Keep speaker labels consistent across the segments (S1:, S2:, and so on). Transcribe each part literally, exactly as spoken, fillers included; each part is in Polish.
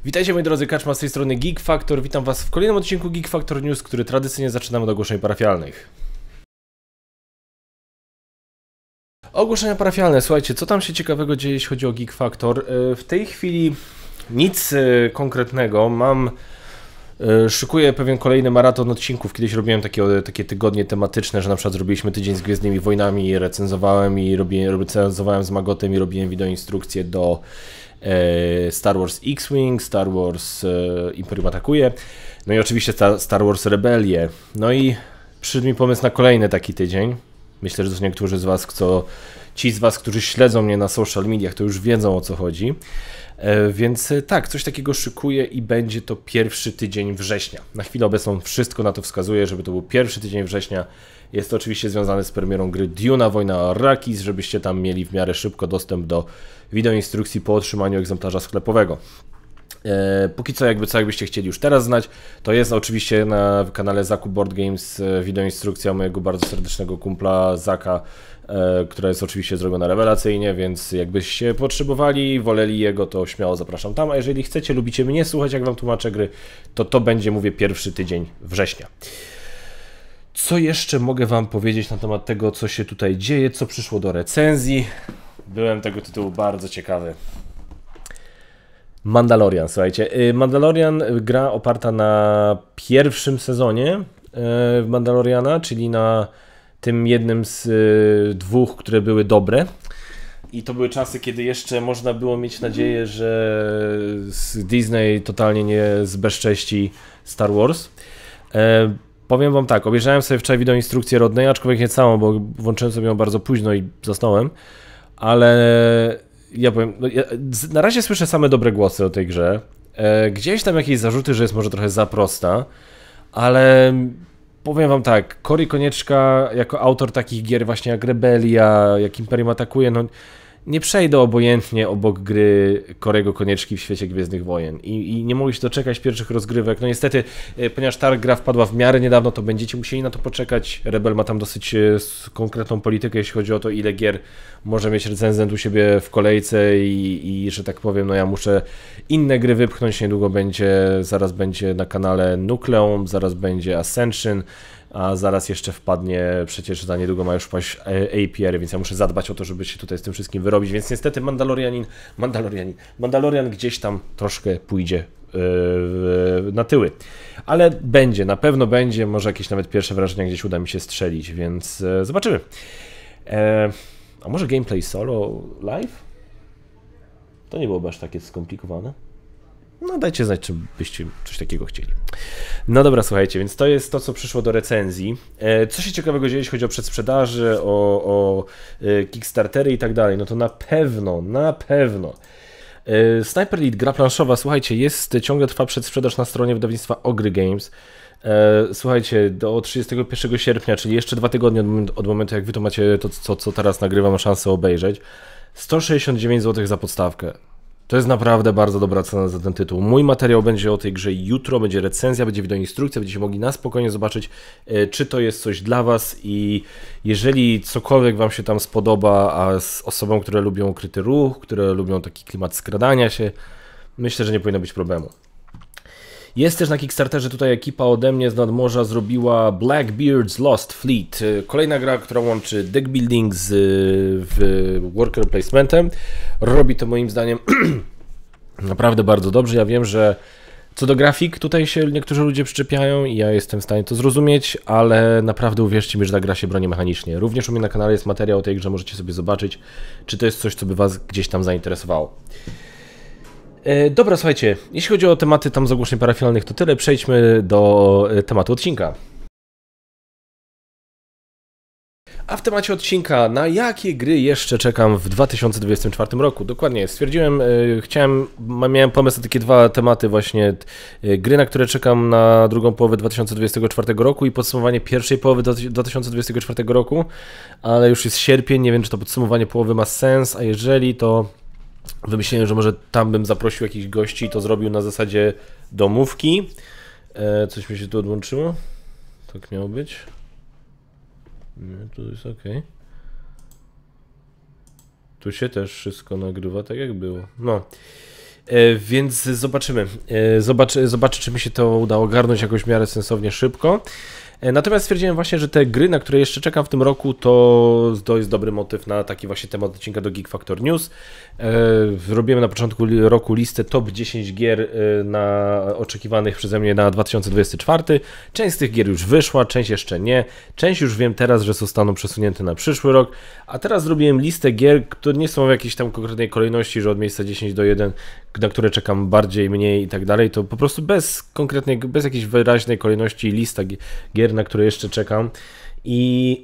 S1: Witajcie moi drodzy, Kaczma z tej strony Geek Factor. Witam was w kolejnym odcinku Geek Factor News, który tradycyjnie zaczynamy od ogłoszeń parafialnych. Ogłoszenia parafialne, słuchajcie, co tam się ciekawego dzieje, jeśli chodzi o Geek Factor? W tej chwili nic konkretnego, mam... Szykuję pewien kolejny maraton odcinków. Kiedyś robiłem takie, takie tygodnie tematyczne, że na przykład zrobiliśmy tydzień z Gwiezdnymi Wojnami, recenzowałem i robiłem, recenzowałem z Magotem i robiłem wideoinstrukcje do e, Star Wars X-Wing, Star Wars e, Imperium Atakuje, no i oczywiście Star, Star Wars Rebelię. No i przyszedł mi pomysł na kolejny taki tydzień. Myślę, że to niektórzy z was, co, ci z was, którzy śledzą mnie na social mediach, to już wiedzą, o co chodzi. Więc tak, coś takiego szykuję i będzie to pierwszy tydzień września. Na chwilę obecną wszystko na to wskazuje, żeby to był pierwszy tydzień września. Jest to oczywiście związane z premierą gry Duna, Wojna o Arrakis, żebyście tam mieli w miarę szybko dostęp do wideoinstrukcji po otrzymaniu egzemplarza sklepowego. E, póki co, jakby co jakbyście chcieli już teraz znać, to jest oczywiście na kanale Zaku Board Games wideoinstrukcja mojego bardzo serdecznego kumpla Zaka, e, która jest oczywiście zrobiona rewelacyjnie, więc jakbyście potrzebowali, woleli jego, to śmiało zapraszam tam, a jeżeli chcecie, lubicie mnie słuchać, jak wam tłumaczę gry, to to będzie, mówię, pierwszy tydzień września. Co jeszcze mogę wam powiedzieć na temat tego, co się tutaj dzieje, co przyszło do recenzji? Byłem tego tytułu bardzo ciekawy. Mandalorian, słuchajcie. Mandalorian, gra oparta na pierwszym sezonie Mandaloriana, czyli na tym jednym z dwóch, które były dobre. I to były czasy, kiedy jeszcze można było mieć nadzieję, że Disney totalnie nie zbezcześci Star Wars. E, powiem wam tak, obejrzałem sobie wczoraj wideoinstrukcję Rodney, aczkolwiek nie całą, bo włączyłem sobie ją bardzo późno i zasnąłem, ale... Ja powiem, no ja na razie słyszę same dobre głosy o tej grze. E, gdzieś tam jakieś zarzuty, że jest może trochę za prosta, ale powiem wam tak, Cory Konieczka jako autor takich gier właśnie jak Rebelia, jak Imperium Atakuje, no nie przejdę obojętnie obok gry Corego Konieczki w świecie Gwiezdnych Wojen i, i nie mogę się doczekać pierwszych rozgrywek. No niestety, ponieważ ta gra wpadła w miarę niedawno, to będziecie musieli na to poczekać. Rebel ma tam dosyć konkretną politykę, jeśli chodzi o to, ile gier może mieć recenzent u siebie w kolejce i, i że tak powiem, no ja muszę inne gry wypchnąć. Niedługo będzie, zaraz będzie na kanale Nucleum, zaraz będzie Ascension, a zaraz jeszcze wpadnie, przecież za niedługo ma już wpaść A P R, więc ja muszę zadbać o to, żeby się tutaj z tym wszystkim wyrobić, więc niestety Mandalorianin, Mandalorianin, Mandalorian gdzieś tam troszkę pójdzie yy, na tyły, ale będzie, na pewno będzie, może jakieś nawet pierwsze wrażenia gdzieś uda mi się strzelić, więc yy, zobaczymy. E, a może gameplay solo live? To nie byłoby aż takie skomplikowane. No dajcie znać, czy byście coś takiego chcieli. No dobra, słuchajcie, więc to jest to, co przyszło do recenzji. E, co się ciekawego dzieje, jeśli chodzi o przedsprzedaży, o, o e, Kickstartery i tak dalej, no to na pewno, na pewno. E, Sniper Elite, gra planszowa, słuchajcie, jest, ciągle trwa przedsprzedaż na stronie wydawnictwa Ogry Games. E, słuchajcie, do trzydziestego pierwszego sierpnia, czyli jeszcze dwa tygodnie od, od momentu, jak wy to macie, to co, co teraz nagrywam, szansę obejrzeć. sto sześćdziesiąt dziewięć złotych za podstawkę. To jest naprawdę bardzo dobra cena za ten tytuł. Mój materiał będzie o tej grze jutro, będzie recenzja, będzie wideoinstrukcja, będziecie mogli na spokojnie zobaczyć, czy to jest coś dla was i jeżeli cokolwiek wam się tam spodoba, a z osobom, które lubią ukryty ruch, które lubią taki klimat skradania się, myślę, że nie powinno być problemu. Jest też na Kickstarterze tutaj ekipa ode mnie z nadmorza zrobiła Blackbeard's Lost Fleet. Kolejna gra, która łączy deck building z w worker placementem. Robi to moim zdaniem naprawdę bardzo dobrze. Ja wiem, że co do grafik tutaj się niektórzy ludzie przyczepiają i ja jestem w stanie to zrozumieć, ale naprawdę uwierzcie mi, że ta gra się broni mechanicznie. Również u mnie na kanale jest materiał o tej grze, możecie sobie zobaczyć, czy to jest coś, co by was gdzieś tam zainteresowało. Dobra, słuchajcie, jeśli chodzi o tematy tam z ogłoszeń parafialnych, to tyle. Przejdźmy do tematu odcinka. A w temacie odcinka, na jakie gry jeszcze czekam w dwa tysiące dwudziestym czwartym roku? Dokładnie, stwierdziłem, yy, chciałem, miałem pomysł na takie dwa tematy właśnie, yy, gry, na które czekam na drugą połowę dwa tysiące dwudziestego czwartego roku i podsumowanie pierwszej połowy dwa tysiące dwudziestego czwartego roku, ale już jest sierpień, nie wiem, czy to podsumowanie połowy ma sens, a jeżeli, to wymyśliłem, że może tam bym zaprosił jakichś gości i to zrobił na zasadzie domówki. E, coś mi się tu odłączyło? Tak miało być. Nie, tu jest ok. Tu się też wszystko nagrywa tak jak było. No. Więc zobaczymy. Zobacz, zobaczy, czy mi się to udało ogarnąć jakoś w miarę sensownie szybko. Natomiast stwierdziłem właśnie, że te gry, na które jeszcze czekam w tym roku, to, to jest dobry motyw na taki właśnie temat odcinka do Geek Factor News. Zrobiłem na początku roku listę top dziesięć gier na, oczekiwanych przeze mnie na dwa tysiące dwudziesty czwarty. Część z tych gier już wyszła, część jeszcze nie. Część już wiem teraz, że zostaną przesunięte na przyszły rok. A teraz zrobiłem listę gier, które nie są w jakiejś tam konkretnej kolejności, że od miejsca dziesięć do jeden, na które czekam bardziej, mniej i tak dalej. To po prostu bez konkretnej, bez jakiejś wyraźnej kolejności lista gier, na które jeszcze czekam. I,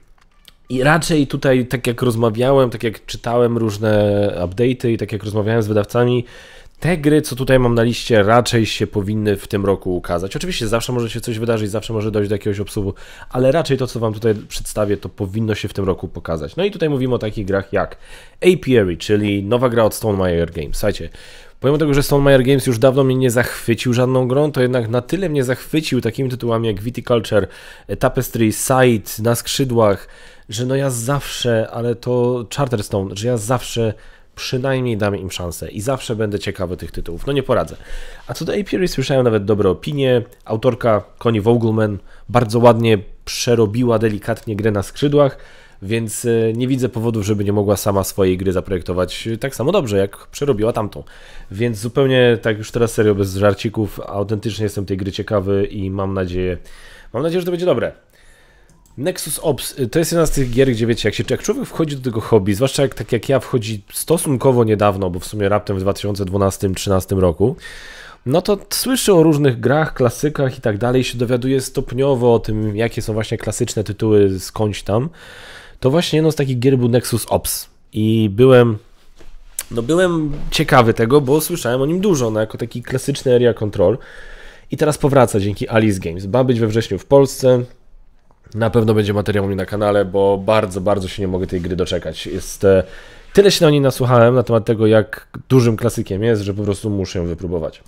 S1: I raczej tutaj, tak jak rozmawiałem, tak jak czytałem różne update'y i tak jak rozmawiałem z wydawcami, te gry, co tutaj mam na liście, raczej się powinny w tym roku ukazać. Oczywiście zawsze może się coś wydarzyć, zawsze może dojść do jakiegoś obsuwu, ale raczej to, co wam tutaj przedstawię, to powinno się w tym roku pokazać. No i tutaj mówimy o takich grach jak Apiary, czyli nowa gra od Stonemaier Games. Słuchajcie, pomimo tego, że Stonemaier Games już dawno mnie nie zachwycił żadną grą, to jednak na tyle mnie zachwycił takimi tytułami jak Viticulture, Tapestry, Sight, Na skrzydłach, że no ja zawsze, ale to Charterstone, że ja zawsze przynajmniej dam im szansę i zawsze będę ciekawy tych tytułów. No nie poradzę. A co do Apiary słyszałem nawet dobre opinie. Autorka Connie Vogelman bardzo ładnie przerobiła delikatnie grę Na skrzydłach, więc nie widzę powodów, żeby nie mogła sama swojej gry zaprojektować tak samo dobrze, jak przerobiła tamtą. Więc zupełnie tak już teraz serio, bez żarcików, autentycznie jestem tej gry ciekawy i mam nadzieję, mam nadzieję, że to będzie dobre. Nexus Ops to jest jedna z tych gier, gdzie wiecie, jak, się, jak człowiek wchodzi do tego hobby, zwłaszcza jak tak jak ja wchodzi stosunkowo niedawno, bo w sumie raptem w dwa tysiące dwunastym do dwa tysiące trzynastym roku, no to słyszy o różnych grach, klasykach i tak dalej, się dowiaduje stopniowo o tym, jakie są właśnie klasyczne tytuły skądś tam. To właśnie jedną z takich gier był Nexus Ops i byłem, no byłem ciekawy tego, bo słyszałem o nim dużo, no jako taki klasyczny area control i teraz powraca dzięki Alice Games. Ma być we wrześniu w Polsce. Na pewno będzie materiał u mnie na kanale, bo bardzo, bardzo się nie mogę tej gry doczekać. Jest, e, tyle się na niej nasłuchałem na temat tego, jak dużym klasykiem jest, że po prostu muszę ją wypróbować.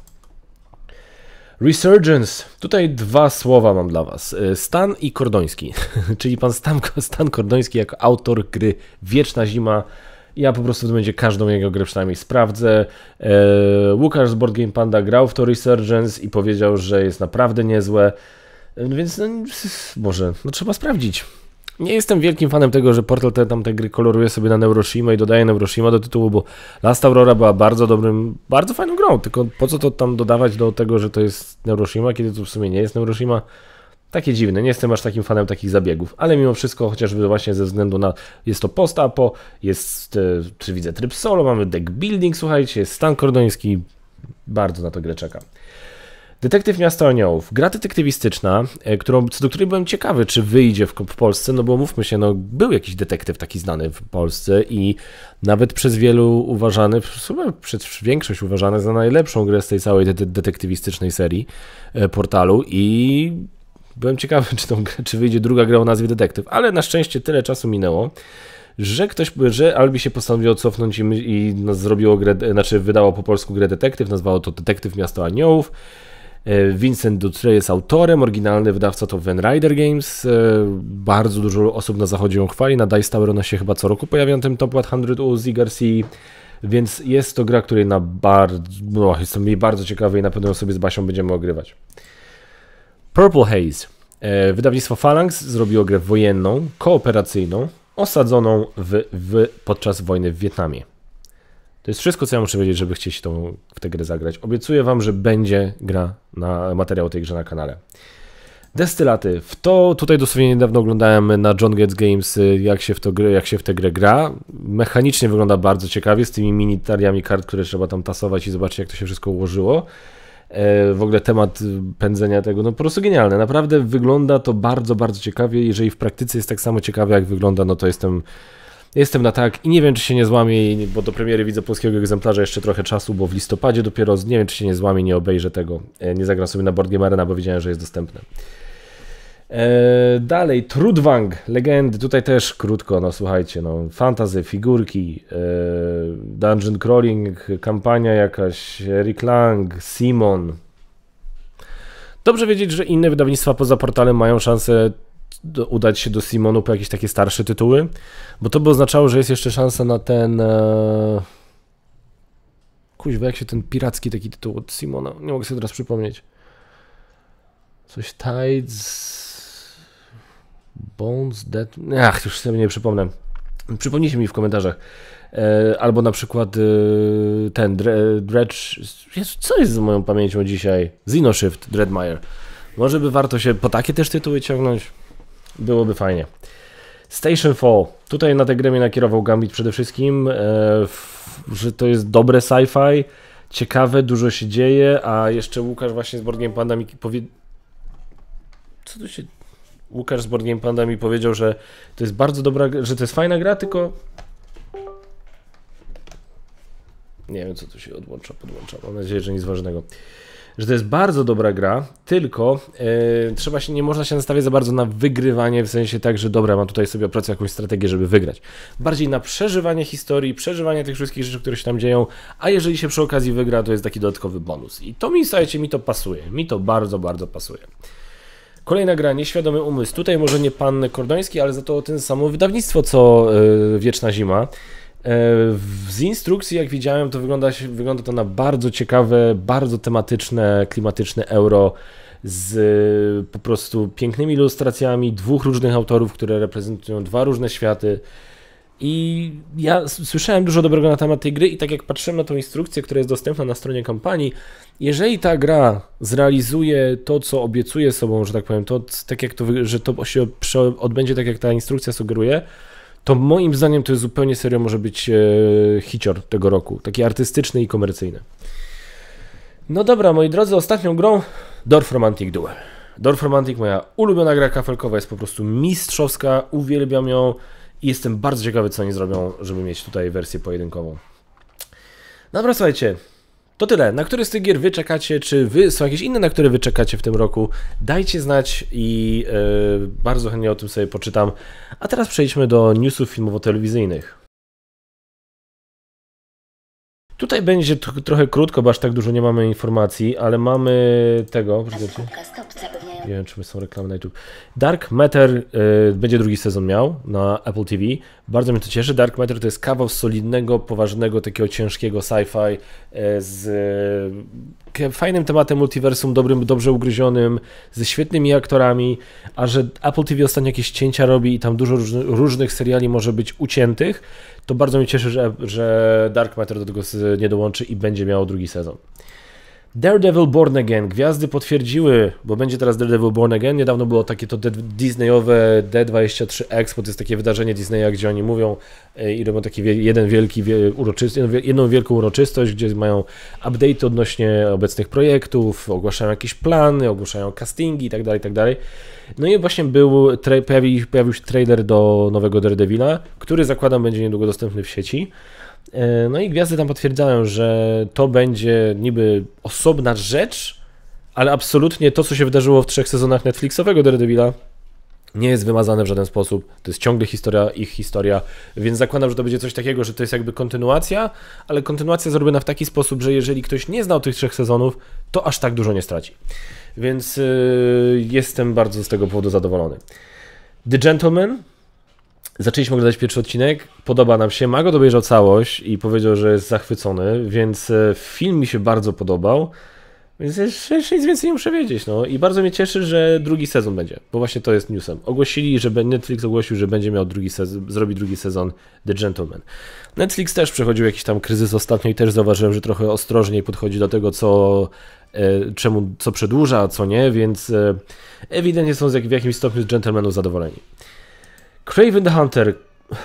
S1: Resurgence. Tutaj dwa słowa mam dla was. Stan i Kordoński, czyli pan Stan, Stan Kordoński jako autor gry Wieczna Zima. Ja po prostu w tym momencie każdą jego grę przynajmniej sprawdzę. E, Łukasz z Board Game Panda grał w to Resurgence i powiedział, że jest naprawdę niezłe. Więc no, może, no trzeba sprawdzić. Nie jestem wielkim fanem tego, że Portal te, tam te gry koloruje sobie na Neuroshima i dodaje Neuroshima do tytułu, bo Last Aurora była bardzo dobrym, bardzo fajną grą, tylko po co to tam dodawać do tego, że to jest Neuroshima, kiedy to w sumie nie jest Neuroshima? Takie dziwne, nie jestem aż takim fanem takich zabiegów, ale mimo wszystko, chociażby właśnie ze względu na, jest to post-apo, jest, czy widzę tryb solo, mamy deck building, słuchajcie, jest Stan Kordoński, bardzo na tę grę czekam. Detektyw Miasta Aniołów. Gra detektywistyczna, którą, co do której byłem ciekawy, czy wyjdzie w, w Polsce, no bo mówmy się, no był jakiś detektyw taki znany w Polsce i nawet przez wielu uważany, chyba przez większość uważany za najlepszą grę z tej całej de detektywistycznej serii e, portalu i byłem ciekawy, czy, tą, czy wyjdzie druga gra o nazwie Detektyw, ale na szczęście tyle czasu minęło, że ktoś, że Albi się postanowiło cofnąć i, i no, zrobiło grę, znaczy wydało po polsku grę Detektyw, nazwało to Detektyw Miasto Aniołów. Vincent Dutre jest autorem, oryginalny wydawca to Van Ryder Games. Bardzo dużo osób na zachodzie ją chwali, na Dice Tower ona się chyba co roku pojawia na tym Top sto u Z Garcia, więc jest to gra, której na bardzo, no, jestem jej bardzo ciekawy i na pewno sobie z Basią będziemy ogrywać. Purple Haze. Wydawnictwo Phalanx zrobiło grę wojenną, kooperacyjną, osadzoną w, w, podczas wojny w Wietnamie. To jest wszystko, co ja muszę wiedzieć, żeby chcieć tą, w tę grę zagrać. Obiecuję wam, że będzie gra na materiał o tej grze na kanale. Destylaty. W to tutaj dosłownie niedawno oglądałem na John Getz Games, jak się w, to, jak się w tę grę gra. Mechanicznie wygląda bardzo ciekawie, z tymi minitariami kart, które trzeba tam tasować i zobaczyć, jak to się wszystko ułożyło. W ogóle temat pędzenia tego, no po prostu genialne. Naprawdę wygląda to bardzo, bardzo ciekawie. Jeżeli w praktyce jest tak samo ciekawe, jak wygląda, no to jestem... Jestem na tak i nie wiem, czy się nie złamie, bo do premiery widzę polskiego egzemplarza jeszcze trochę czasu, bo w listopadzie dopiero, nie wiem, czy się nie złamie, nie obejrzę tego, nie zagram sobie na Board Game Arena, bo wiedziałem, że jest dostępne. Eee, dalej, Trudvang, legendy, tutaj też krótko, no słuchajcie, no fantasy, figurki, eee, dungeon crawling, kampania jakaś, Eric Lang, Simon. Dobrze wiedzieć, że inne wydawnictwa poza portalem mają szansę do, udać się do Simonu po jakieś takie starsze tytuły, bo to by oznaczało, że jest jeszcze szansa na ten... E... Kuźwa, jak się ten piracki taki tytuł od Simona, nie mogę sobie teraz przypomnieć. Coś Tides... Bones, Dead... Ach, już sobie nie przypomnę. Przypomnijcie mi w komentarzach. E, albo na przykład e, ten Dredge... Jezu, co jest z moją pamięcią dzisiaj? Xenoshift, Dreadmire. Może by warto się po takie też tytuły ciągnąć? Byłoby fajnie. Station Fall. Tutaj na tę grę mnie nakierował Gambit przede wszystkim, e, w, że to jest dobre sci-fi, ciekawe, dużo się dzieje, a jeszcze Łukasz właśnie z Board Game Panda mi powie... Co tu się... Łukasz z Board Game Panda mi powiedział, że to jest bardzo dobra, że to jest fajna gra, tylko... Nie wiem, co tu się odłącza, podłącza. Mam nadzieję, że nic ważnego. Że to jest bardzo dobra gra, tylko yy, trzeba się, nie można się nastawiać za bardzo na wygrywanie, w sensie tak, że dobra, mam tutaj sobie opracować jakąś strategię, żeby wygrać. Bardziej na przeżywanie historii, przeżywanie tych wszystkich rzeczy, które się tam dzieją, a jeżeli się przy okazji wygra, to jest taki dodatkowy bonus. I to mi, słuchajcie, mi to pasuje. Mi to bardzo, bardzo pasuje. Kolejna gra, Nieświadomy Umysł. Tutaj może nie pan Kordoński, ale za to ten samo wydawnictwo, co yy, Wieczna Zima. Z instrukcji, jak widziałem, to wygląda, wygląda to na bardzo ciekawe, bardzo tematyczne, klimatyczne euro z po prostu pięknymi ilustracjami dwóch różnych autorów, które reprezentują dwa różne światy. I ja słyszałem dużo dobrego na temat tej gry i tak jak patrzyłem na tą instrukcję, która jest dostępna na stronie kampanii, jeżeli ta gra zrealizuje to, co obiecuje sobą, że tak powiem, to tak jak to, że to się odbędzie tak, jak ta instrukcja sugeruje, to moim zdaniem to jest zupełnie serio może być e, hicior tego roku, taki artystyczny i komercyjny. No dobra, moi drodzy, ostatnią grą Dorf Romantic Duel. Dorf Romantic, moja ulubiona gra kafelkowa, jest po prostu mistrzowska, uwielbiam ją i jestem bardzo ciekawy, co oni zrobią, żeby mieć tutaj wersję pojedynkową. Dobra, słuchajcie, to tyle. Na które z tych gier wy czekacie? Czy wy są jakieś inne, na które wy czekacie w tym roku? Dajcie znać i yy, bardzo chętnie o tym sobie poczytam. A teraz przejdźmy do newsów filmowo-telewizyjnych. Tutaj będzie t- trochę krótko, bo aż tak dużo nie mamy informacji, ale mamy tego... Nie wiem, czy są reklamy na YouTube. Dark Matter y, będzie drugi sezon miał na Apple T V. Bardzo mnie to cieszy. Dark Matter to jest kawał solidnego, poważnego, takiego ciężkiego sci-fi y, z y, fajnym tematem multiversum, dobrym, dobrze ugryzionym, ze świetnymi aktorami, a że Apple T V ostatnio jakieś cięcia robi i tam dużo różny, różnych seriali może być uciętych, to bardzo mnie cieszy, że, że Dark Matter do tego nie dołączy i będzie miało drugi sezon. Daredevil Born Again. Gwiazdy potwierdziły, bo będzie teraz Daredevil Born Again. Niedawno było takie to Disneyowe D dwadzieścia trzy Expo, to jest takie wydarzenie Disneya, gdzie oni mówią i robią taki jeden wielki uroczysty, jedną wielką uroczystość, gdzie mają update odnośnie obecnych projektów, ogłaszają jakieś plany, ogłaszają castingi itd., itd. No i właśnie był, pojawił, pojawił się trailer do nowego Daredevila, który zakładam będzie niedługo dostępny w sieci. No i gwiazdy tam potwierdzają, że to będzie niby osobna rzecz, ale absolutnie to, co się wydarzyło w trzech sezonach Netflixowego Daredevila, nie jest wymazane w żaden sposób. To jest ciągle historia, ich historia, więc zakładam, że to będzie coś takiego, że to jest jakby kontynuacja, ale kontynuacja zrobiona w taki sposób, że jeżeli ktoś nie znał tych trzech sezonów, to aż tak dużo nie straci. Więc yy, jestem bardzo z tego powodu zadowolony. The Gentleman. Zaczęliśmy oglądać pierwszy odcinek, podoba nam się, Mago obejrzał całość i powiedział, że jest zachwycony, więc film mi się bardzo podobał, więc jeszcze nic więcej nie muszę wiedzieć, no i bardzo mnie cieszy, że drugi sezon będzie, bo właśnie to jest newsem. Ogłosili, że Netflix ogłosił, że będzie miał drugi sezon, zrobi drugi sezon The Gentleman. Netflix też przechodził jakiś tam kryzys ostatnio i też zauważyłem, że trochę ostrożniej podchodzi do tego, co, czemu, co przedłuża, a co nie, więc ewidentnie są w jakimś stopniu z Gentlemanów zadowoleni. Kraven the Hunter.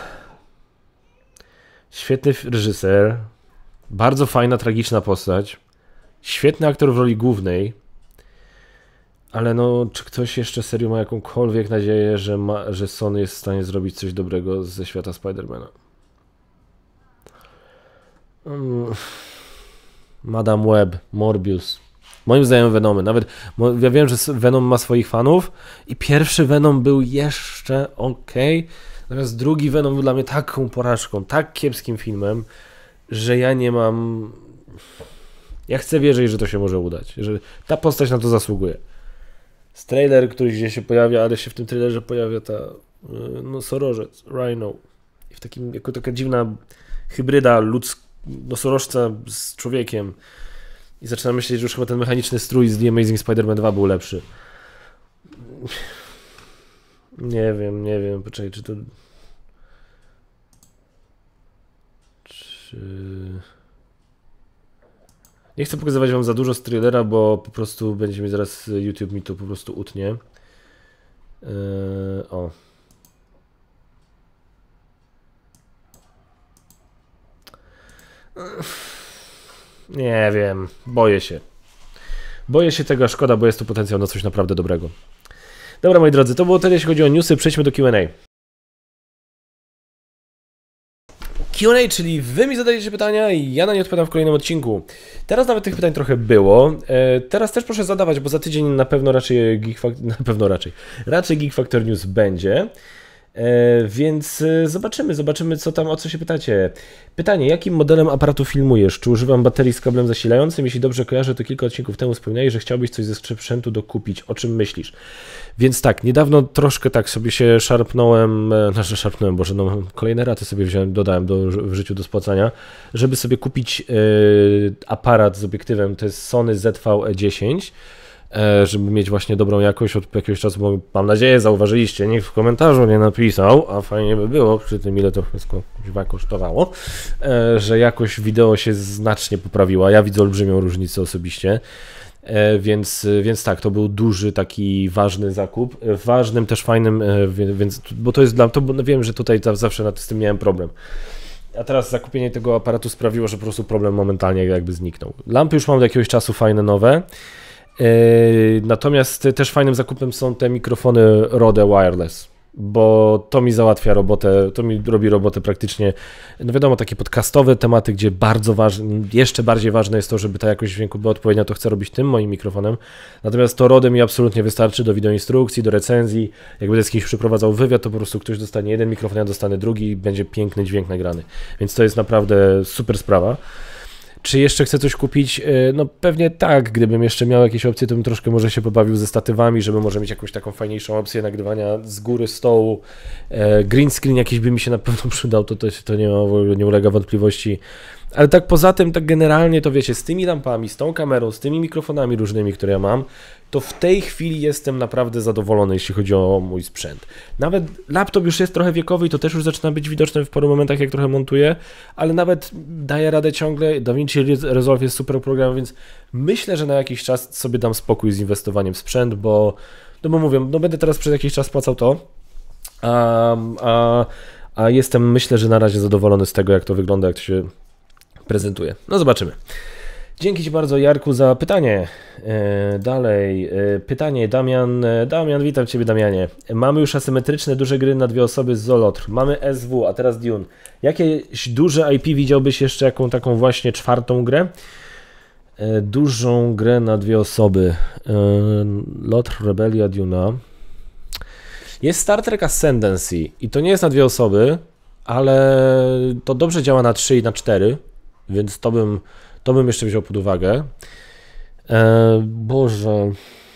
S1: Świetny reżyser, bardzo fajna, tragiczna postać, świetny aktor w roli głównej, ale no, czy ktoś jeszcze serio ma jakąkolwiek nadzieję, że, ma, że Sony jest w stanie zrobić coś dobrego ze świata Spidermana? Um, Madame Web, Morbius. Moim zdaniem Venomy. Nawet ja wiem, że Venom ma swoich fanów i pierwszy Venom był jeszcze ok, natomiast drugi Venom był dla mnie taką porażką, tak kiepskim filmem, że ja nie mam... Ja chcę wierzyć, że to się może udać, że ta postać na to zasługuje. Z trailer, który gdzieś się pojawia, ale się w tym trailerze pojawia ta no, sorożec, Rhino. I w takim, jako taka dziwna hybryda ludzka, nosorożca z człowiekiem i zaczynam myśleć, że już chyba ten mechaniczny strój z The Amazing Spider-Man dwa był lepszy. Nie wiem, nie wiem, poczekaj, czy to... Czy... Nie chcę pokazywać wam za dużo z trailera, bo po prostu będzie mi zaraz YouTube mi to po prostu utnie. Yy, o. Nie wiem, boję się. Boję się tego, a szkoda, bo jest tu potencjał na coś naprawdę dobrego. Dobra, moi drodzy, to było tyle, jeśli chodzi o newsy. Przejdźmy do Q and A. Q and A, czyli wy mi zadajecie pytania i ja na nie odpowiadam w kolejnym odcinku. Teraz nawet tych pytań trochę było. E, teraz też proszę zadawać, bo za tydzień na pewno raczej Geek Factor, na pewno raczej, raczej Geek Factor News będzie. E, więc zobaczymy, zobaczymy co tam, o co się pytacie. Pytanie, jakim modelem aparatu filmujesz? Czy używam baterii z kablem zasilającym? Jeśli dobrze kojarzę, to kilka odcinków temu wspomniałeś, że chciałbyś coś ze sprzętu dokupić. O czym myślisz? Więc tak, niedawno troszkę tak sobie się szarpnąłem, znaczy szarpnąłem, boże, no kolejne raty sobie wziąłem, dodałem do, w życiu do spłacania, żeby sobie kupić yy, aparat z obiektywem, to jest Sony Z V E dziesięć, żeby mieć właśnie dobrą jakość od jakiegoś czasu, bo mam nadzieję zauważyliście, nikt w komentarzu nie napisał, a fajnie by było, przy tym ile to wszystko chyba kosztowało, że jakość wideo się znacznie poprawiła, ja widzę olbrzymią różnicę osobiście, więc, więc tak, to był duży taki ważny zakup, ważnym też fajnym, więc, bo to jest dla, to bo wiem, że tutaj zawsze nad tym miałem problem. A teraz zakupienie tego aparatu sprawiło, że po prostu problem momentalnie jakby zniknął. Lampy już mam od jakiegoś czasu fajne, nowe. Yy, natomiast też fajnym zakupem są te mikrofony Rode Wireless, bo to mi załatwia robotę, to mi robi robotę praktycznie, no wiadomo, takie podcastowe tematy, gdzie bardzo ważne, jeszcze bardziej ważne jest to, żeby ta jakość dźwięku była odpowiednia, to chcę robić tym moim mikrofonem, natomiast to Rode mi absolutnie wystarczy do wideoinstrukcji, do recenzji, jak będę z kimś przeprowadzał wywiad, to po prostu ktoś dostanie jeden mikrofon, ja dostanę drugi i będzie piękny dźwięk nagrany, więc to jest naprawdę super sprawa. Czy jeszcze chcę coś kupić? No pewnie tak, gdybym jeszcze miał jakieś opcje, to bym troszkę może się pobawił ze statywami, żeby może mieć jakąś taką fajniejszą opcję nagrywania z góry stołu. Green screen jakiś by mi się na pewno przydał, to, to, to nie, ma, nie ulega wątpliwości. Ale tak poza tym, tak generalnie to wiecie, z tymi lampami, z tą kamerą, z tymi mikrofonami różnymi, które ja mam, to w tej chwili jestem naprawdę zadowolony, jeśli chodzi o mój sprzęt. Nawet laptop już jest trochę wiekowy i to też już zaczyna być widoczne w paru momentach, jak trochę montuję, ale nawet daję radę ciągle, DaVinci Resolve jest super programem, więc myślę, że na jakiś czas sobie dam spokój z inwestowaniem w sprzęt, bo, no bo mówię, no będę teraz przez jakiś czas płacał to, a, a, a jestem, myślę, że na razie zadowolony z tego, jak to wygląda, jak to się prezentuje. No zobaczymy. Dzięki Ci bardzo, Jarku, za pytanie. E, dalej, e, pytanie, Damian, e, Damian, witam Ciebie, Damianie. Mamy już asymetryczne duże gry na dwie osoby z Zolotr. Mamy S W, a teraz Dune. Jakieś duże I P widziałbyś jeszcze, jaką taką właśnie czwartą grę? E, dużą grę na dwie osoby. E, Lotr, Rebelia, Duna. Jest Star Trek Ascendancy i to nie jest na dwie osoby, ale to dobrze działa na trzy i na cztery, więc to bym... To bym jeszcze wziął pod uwagę. E, Boże.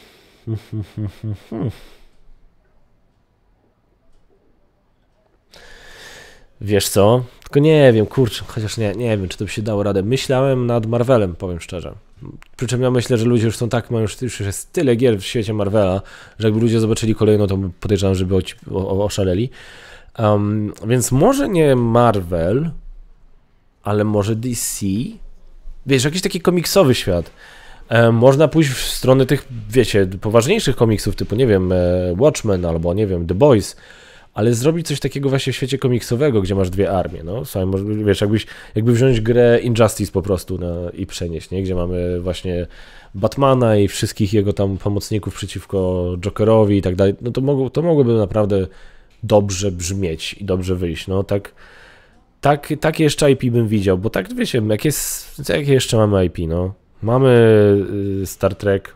S1: Wiesz co? Tylko nie wiem, kurczę, chociaż nie, nie wiem, czy to by się dało radę. Myślałem nad Marvelem, powiem szczerze. Przy czym ja myślę, że ludzie już są tak, mają już, już jest tyle gier w świecie Marvela, że jakby ludzie zobaczyli kolejną, to podejrzewam, żeby oszaleli. Um, więc może nie Marvel, ale może D C? Wiesz, jakiś taki komiksowy świat. E, można pójść w stronę tych, wiecie, poważniejszych komiksów, typu, nie wiem, e, Watchmen albo, nie wiem, The Boys, ale zrobić coś takiego właśnie w świecie komiksowego, gdzie masz dwie armie, no. Sam, wiesz, jakbyś, jakby wziąć grę Injustice po prostu na, i przenieść, nie? Gdzie mamy właśnie Batmana i wszystkich jego tam pomocników przeciwko Jokerowi i tak dalej, no to, mogło, to mogłoby naprawdę dobrze brzmieć i dobrze wyjść, no, tak... Tak, takie jeszcze I P bym widział, bo tak wiecie, jak jest, jakie jeszcze mamy I P, no? Mamy y, Star Trek.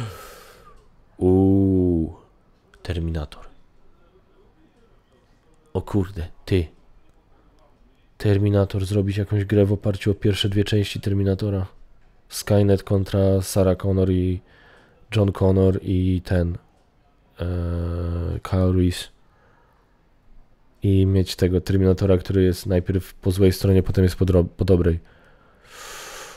S1: Uuu, Terminator. O kurde, ty. Terminator, zrobić jakąś grę w oparciu o pierwsze dwie części Terminatora. Skynet kontra Sarah Connor i John Connor i ten e, Kyle Reese. I mieć tego Terminatora, który jest najpierw po złej stronie, potem jest po, po dobrej.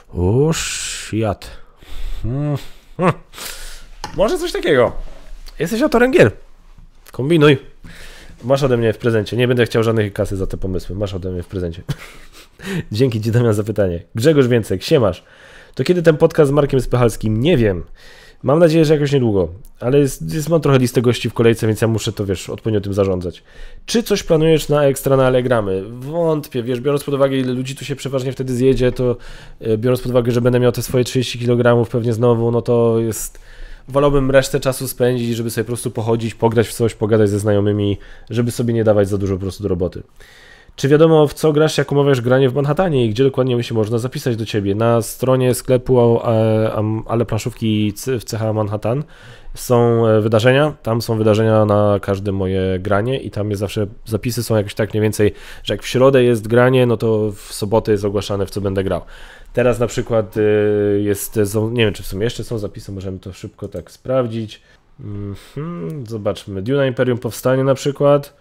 S1: O, shit. Hmm. Hmm. Może coś takiego. Jesteś autorem gier. Kombinuj. Masz ode mnie w prezencie. Nie będę chciał żadnej kasy za te pomysły. Masz ode mnie w prezencie. Dzięki Ci, Damian, za pytanie. Grzegorz Więcek, siemasz. To kiedy ten podcast z Markiem Spychalskim? Nie wiem. Mam nadzieję, że jakoś niedługo. Ale jest, jest, mam trochę listę gości w kolejce, więc ja muszę to, wiesz, odpowiednio tym zarządzać. Czy coś planujesz na ekstra na Allegramy? Wątpię, wiesz, biorąc pod uwagę, ile ludzi tu się przeważnie wtedy zjedzie, to e, biorąc pod uwagę, że będę miał te swoje trzydzieści kilogramów pewnie znowu, no to jest... Wolałbym resztę czasu spędzić, żeby sobie po prostu pochodzić, pograć w coś, pogadać ze znajomymi, żeby sobie nie dawać za dużo po prostu do roboty. Czy wiadomo, w co grasz, jak umawiasz granie w Manhattanie i gdzie dokładnie się można zapisać do Ciebie? Na stronie sklepu Ale Planszówki w C H Manhattan są wydarzenia, tam są wydarzenia na każde moje granie i tam jest zawsze, zapisy są jakoś tak mniej więcej, że jak w środę jest granie, no to w sobotę jest ogłaszane, w co będę grał. Teraz na przykład jest, nie wiem, czy w sumie jeszcze są zapisy, możemy to szybko tak sprawdzić. Mhm, zobaczmy, Duna Imperium Powstanie na przykład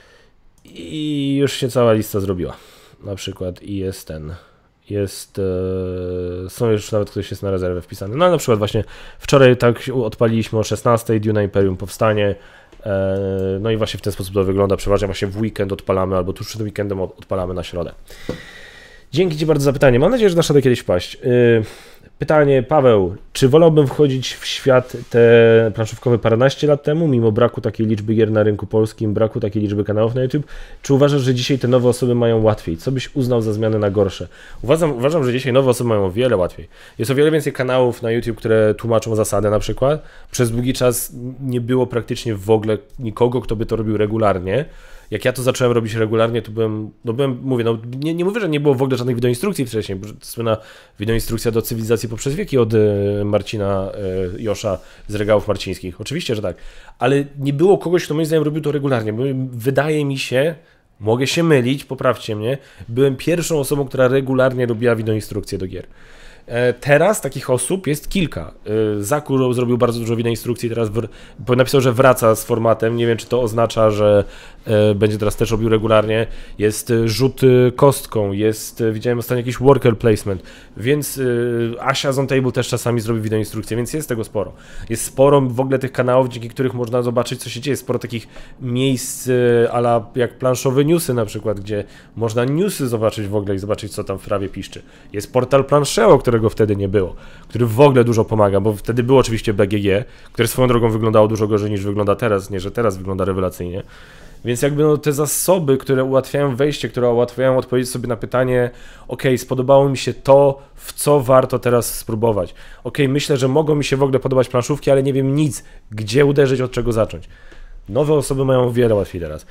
S1: i już się cała lista zrobiła. Na przykład i jest ten, jest, e, są już nawet ktoś jest na rezerwę wpisany. No na przykład właśnie wczoraj tak odpaliliśmy o szesnastej, Duna Imperium Powstanie. E, no i właśnie w ten sposób to wygląda, przeważnie właśnie w weekend odpalamy albo tuż przed weekendem odpalamy na środę. Dzięki Ci bardzo za pytanie. Mam nadzieję, że dasz radę kiedyś wpaść. Pytanie, Paweł, czy wolałbym wchodzić w świat te planszówkowy paręnaście lat temu, mimo braku takiej liczby gier na rynku polskim, braku takiej liczby kanałów na YouTube? Czy uważasz, że dzisiaj te nowe osoby mają łatwiej? Co byś uznał za zmianę na gorsze? Uważam, uważam, że dzisiaj nowe osoby mają o wiele łatwiej. Jest o wiele więcej kanałów na YouTube, które tłumaczą zasady na przykład. Przez długi czas nie było praktycznie w ogóle nikogo, kto by to robił regularnie. Jak ja to zacząłem robić regularnie, to byłem, no byłem, mówię, no nie, nie mówię, że nie było w ogóle żadnych wideoinstrukcji wcześniej, bo słynna wideoinstrukcja do cywilizacji poprzez wieki od Marcina Josza z regałów marcińskich. Oczywiście, że tak, ale nie było kogoś, kto moim zdaniem robił to regularnie, bo wydaje mi się, mogę się mylić, poprawcie mnie, byłem pierwszą osobą, która regularnie robiła wideoinstrukcje do gier. Teraz takich osób jest kilka. Zaku zrobił bardzo dużo wideoinstrukcji, teraz napisał, że wraca z formatem. Nie wiem, czy to oznacza, że będzie teraz też robił regularnie. Jest rzut kostką, jest, widziałem ostatnio jakiś worker placement, więc Asia z On Table też czasami zrobi wideoinstrukcję, więc jest tego sporo. Jest sporo w ogóle tych kanałów, dzięki których można zobaczyć, co się dzieje. Sporo takich miejsc a la jak planszowe newsy na przykład, gdzie można newsy zobaczyć w ogóle i zobaczyć, co tam w trawie piszczy. Jest portal Planszeo, którego wtedy nie było, który w ogóle dużo pomaga, bo wtedy było oczywiście B G G, które swoją drogą wyglądało dużo gorzej niż wygląda teraz, nie, że teraz wygląda rewelacyjnie. Więc jakby no, te zasoby, które ułatwiają wejście, które ułatwiają odpowiedzieć sobie na pytanie, ok, spodobało mi się to, w co warto teraz spróbować. Ok, myślę, że mogą mi się w ogóle podobać planszówki, ale nie wiem nic, gdzie uderzyć, od czego zacząć. Nowe osoby mają wiele łatwiej teraz.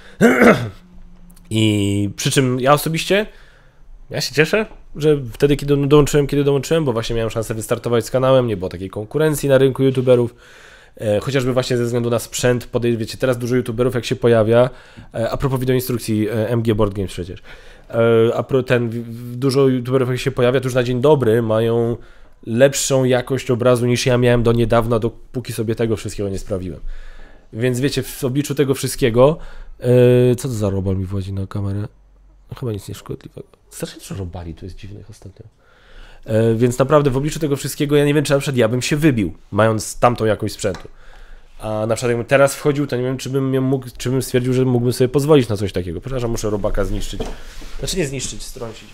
S1: I przy czym ja osobiście, ja się cieszę, że wtedy, kiedy dołączyłem, kiedy dołączyłem, bo właśnie miałem szansę wystartować z kanałem, nie było takiej konkurencji na rynku youtuberów. Chociażby właśnie ze względu na sprzęt, podejść, wiecie, teraz dużo youtuberów jak się pojawia, a propos wideoinstrukcji M G Board Games przecież, a pro ten, dużo youtuberów jak się pojawia, to już na dzień dobry mają lepszą jakość obrazu niż ja miałem do niedawna, dopóki sobie tego wszystkiego nie sprawiłem. Więc wiecie, w obliczu tego wszystkiego, co to za robal mi wchodzi na kamerę? No, chyba nic nieszkodliwego. Strasznie dużo robali, tu jest dziwnych ostatnio. E, więc naprawdę w obliczu tego wszystkiego ja nie wiem, czy na przykład ja bym się wybił, mając tamtą jakość sprzętu. A na przykład jakbym teraz wchodził, to nie wiem, czy bym, mógł, czy bym stwierdził, że mógłbym sobie pozwolić na coś takiego. Przepraszam, muszę robaka zniszczyć. Znaczy nie zniszczyć, strącić.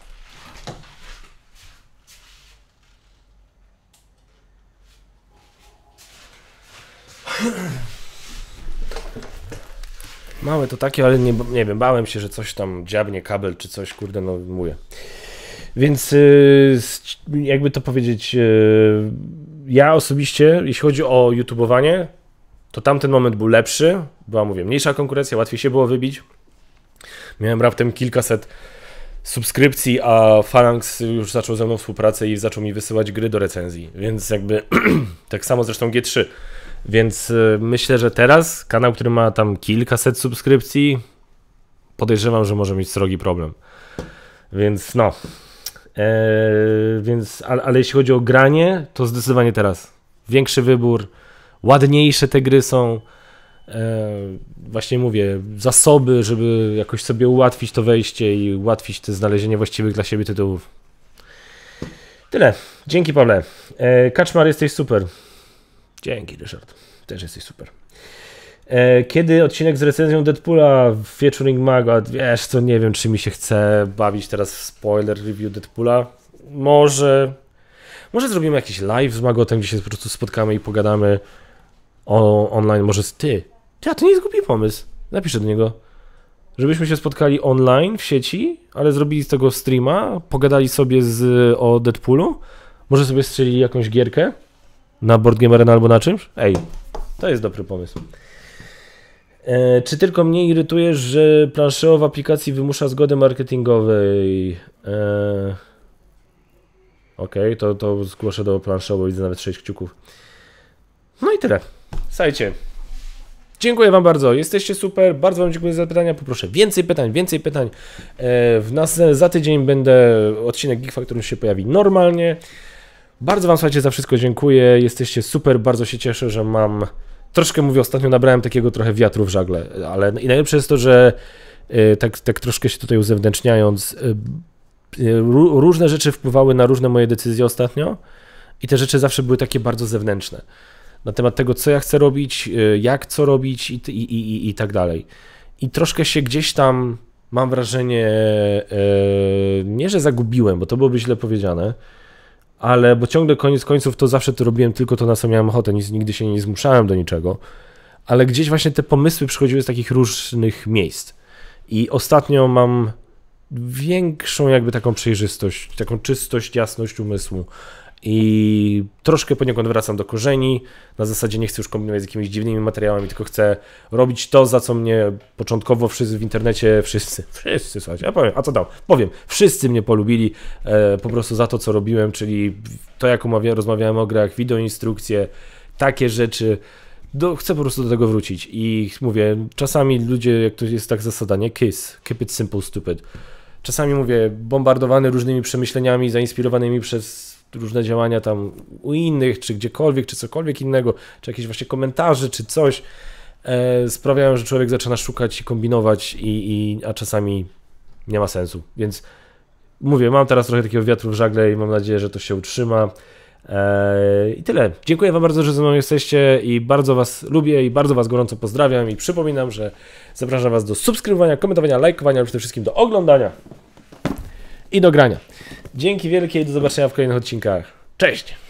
S1: Małe to takie, ale nie, nie wiem, bałem się, że coś tam dziabnie kabel czy coś, kurde, no mówię. Więc yy, jakby to powiedzieć, yy, ja osobiście, jeśli chodzi o YouTubeowanie, to tamten moment był lepszy, była, mówię, mniejsza konkurencja, łatwiej się było wybić. Miałem raptem kilkaset subskrypcji, a Phalanx już zaczął ze mną współpracę i zaczął mi wysyłać gry do recenzji, więc jakby tak samo zresztą G trzy. Więc myślę, że teraz kanał, który ma tam kilkaset subskrypcji, podejrzewam, że może mieć srogi problem. Więc no. Eee, więc, ale, ale jeśli chodzi o granie, to zdecydowanie teraz. Większy wybór, ładniejsze te gry są. Eee, właśnie mówię, zasoby, żeby jakoś sobie ułatwić to wejście i ułatwić te znalezienie właściwych dla siebie tytułów. Tyle. Dzięki, Pawle. E, Kaczmar, jesteś super. Dzięki, Ryszard. Też jesteś super. E, kiedy odcinek z recenzją Deadpoola w Featuring Maga? Wiesz co, nie wiem, czy mi się chce bawić teraz w spoiler review Deadpoola. Może... Może zrobimy jakiś live z Magotem, gdzie się po prostu spotkamy i pogadamy o online. Może z ty. Ja, to nie jest głupi pomysł. Napiszę do niego. Żebyśmy się spotkali online w sieci, ale zrobili z tego streama, pogadali sobie z, o Deadpoolu. Może sobie strzelili jakąś gierkę na Board Game Arena albo na czymś. Ej, to jest dobry pomysł. E, czy tylko mnie irytuje, że planszeo w aplikacji wymusza zgody marketingowej? E, Okej, okay, to, to zgłoszę do planszeo, bo widzę nawet sześć kciuków. No i tyle. Słuchajcie. Dziękuję wam bardzo, jesteście super, bardzo wam dziękuję za pytania, poproszę więcej pytań, więcej pytań. W nas za tydzień będę, odcinek Geek Factor już się pojawi normalnie. Bardzo wam, słuchajcie, za wszystko dziękuję, jesteście super, bardzo się cieszę, że mam, troszkę mówię, ostatnio nabrałem takiego trochę wiatru w żagle, ale i najlepsze jest to, że tak, tak troszkę się tutaj uzewnętrzniając, różne rzeczy wpływały na różne moje decyzje ostatnio i te rzeczy zawsze były takie bardzo zewnętrzne. Na temat tego, co ja chcę robić, jak co robić i, i, i, i tak dalej. I troszkę się gdzieś tam, mam wrażenie, e, nie że zagubiłem, bo to byłoby źle powiedziane, ale bo ciągle koniec końców to zawsze to robiłem tylko to, na co miałem ochotę, nic, nigdy się nie zmuszałem do niczego, ale gdzieś właśnie te pomysły przychodziły z takich różnych miejsc. I ostatnio mam większą jakby taką przejrzystość, taką czystość, jasność umysłu. I troszkę poniekąd wracam do korzeni, na zasadzie nie chcę już kombinować z jakimiś dziwnymi materiałami, tylko chcę robić to, za co mnie początkowo wszyscy w internecie, wszyscy, wszyscy, słuchajcie, ja powiem, a co dał, powiem, wszyscy mnie polubili e, po prostu za to, co robiłem, czyli to, jak umawia, rozmawiałem o grach, wideoinstrukcje, takie rzeczy, do, chcę po prostu do tego wrócić i mówię, czasami ludzie, jak to jest tak zasada, nie, kiss, keep it simple, stupid, czasami mówię, bombardowany różnymi przemyśleniami, zainspirowanymi przez różne działania tam u innych, czy gdziekolwiek, czy cokolwiek innego, czy jakieś właśnie komentarze, czy coś, e, sprawiają, że człowiek zaczyna szukać i kombinować, i, i, a czasami nie ma sensu. Więc mówię, mam teraz trochę takiego wiatru w żagle i mam nadzieję, że to się utrzyma. E, I tyle. Dziękuję wam bardzo, że ze mną jesteście i bardzo was lubię i bardzo was gorąco pozdrawiam i przypominam, że zapraszam was do subskrybowania, komentowania, lajkowania, ale przede wszystkim do oglądania i do grania. Dzięki wielkie i do zobaczenia w kolejnych odcinkach. Cześć!